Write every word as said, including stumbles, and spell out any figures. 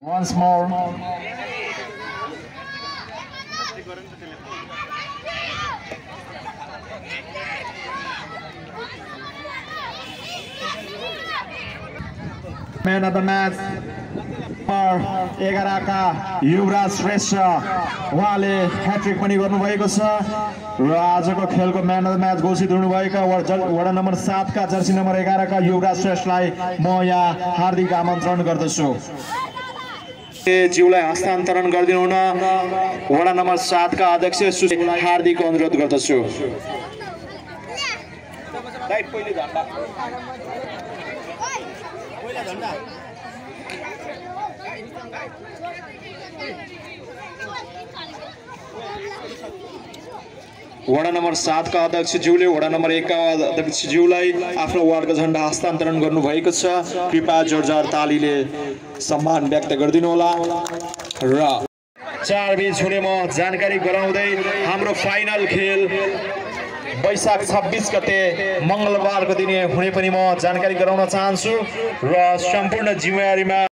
Once more. Man of the match एघार का युवराज श्रेष्ठ उहाँले ह्याट्रिक पनि गर्नुभएको छ र आजको खेलको म्यान अफ द म्याच घोषित हुनुभएका वडा नम्बर सात का जर्सी नम्बर एघार का युवराज श्रेष्ठलाई म यहाँ हार्दिक आमन्त्रण गर्दछु। ज्यूलाई हस्तान्तरण गरिदिनु हुन वडा नम्बर सात का अध्यक्ष हार्दिक अनुरोध गर्दछु। वडा नम्बर सात का अध्यक्ष ज्यूले वडा नम्बर एक का अध्यक्ष ज्यूलाई आफ्नो वार्डको झण्डा हस्तान्तरण गर्नुभएको छ। कृपया जोरदार तालीले सम्मान व्यक्त गरिदिनु होला। र चार बीच हुने म जानकारी गराउँदै हाम्रो फाइनल खेल वैशाख छब्बीस गते मंगलबारको दिन हुने पनि म जानकारी गराउन चाहन्छु र सम्पूर्ण जिम्मेवारीमा